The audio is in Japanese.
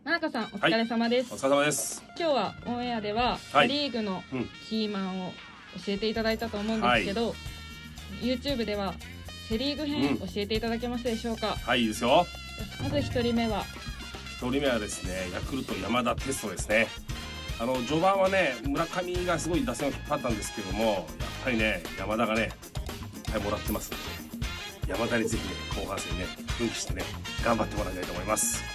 ななかさんお疲れ様です。 お疲れ様です。 今日はオンエアではパリーグのキーマンを教えていただいたと思うんですけど、YouTube ではセリーグ編教えていただけますでしょうか。 はい、いいですよ。 まず1人目はですね、ヤクルト山田哲人ですね。序盤はね、村上がすごい打線を引っ張ったんですけども、やっぱりね、山田がね、いっぱいもらってますので、山田にぜひね、後半戦ね、奮起してね、頑張ってもらいたいと思います。